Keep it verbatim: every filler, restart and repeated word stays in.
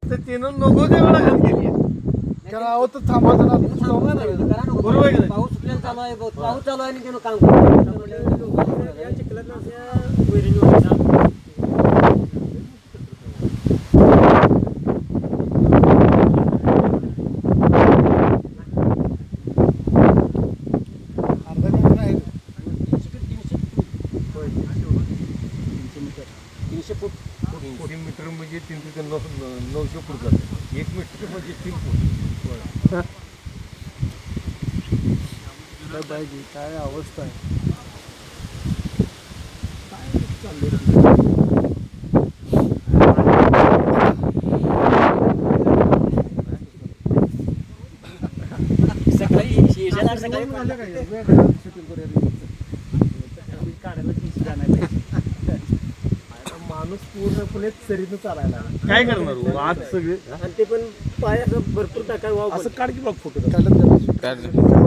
तर तिनं नको त्या वेळा घात केली कारण अहो तर थांबा जरा बरोबर आहे. पाऊस सुटलेला चालू आहे पाऊस चालू आहे आणि त्यानं काम करतो तीनशे फूट तीन मीटर म्हणजे तीनशे ते नऊ नऊशे फूट जाते. एक मीटर म्हणजे तीन फूट. पाहिजे काय अवस्था आहे. सकाळी शेजारला सकाळी माणूस पूर्णपणे चरीनं चालायला काय करणार हो? आज सगळे आणि ते पण पाय असं भरपूर टाकाय वाव असं काढ की बघ फोटो काढत